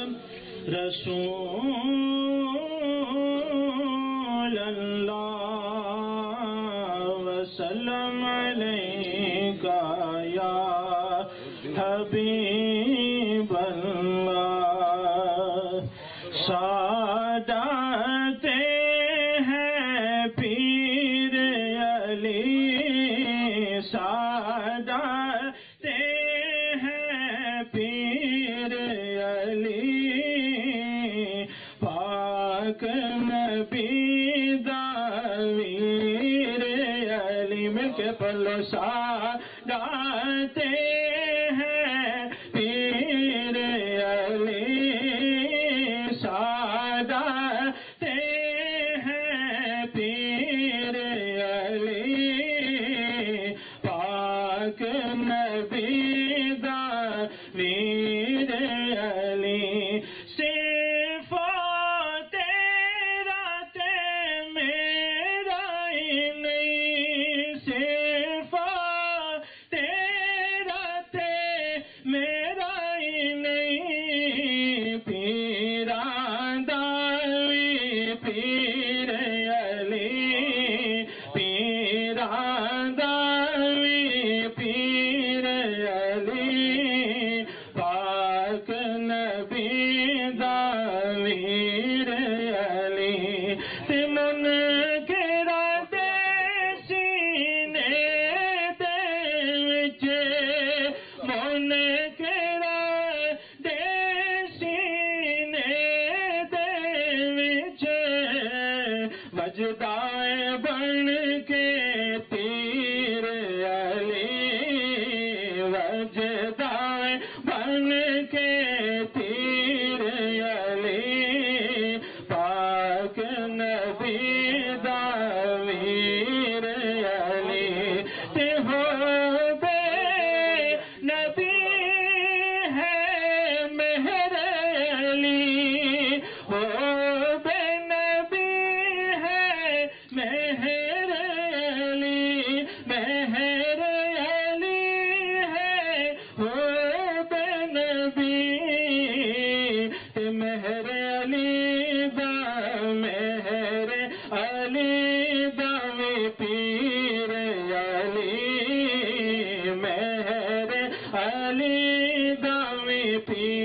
رسول اللہ وسلم علیکہ یا حبیب اللہ سعادت ہے پیر علی سعادت ہے پیر علی پاک نبی داویر علی مل کے پلو سعادت ہے پیر علی سعادت ہے پیر علی پاک نبی داویر علی صفات رات میرا ہی نہیں صفات رات میرا ہی نہیں پیران داوی پیر علی پیران داوی پیر علی پاک نبی داویر علی تمن کرا دے سینے دے وچ من کرا دے سینے دے وچ وجدائے بن کے تیر علی وجدائے بن کے تیر علی پاک نبی داویر علی تے ہو بے نبی ہے مہر علی ہو بے نبی ہے مہر علی مہر علی ہے ہو بے نبی مہر علی دا مہر علی داوی پیر علی مہر علی داوی پیر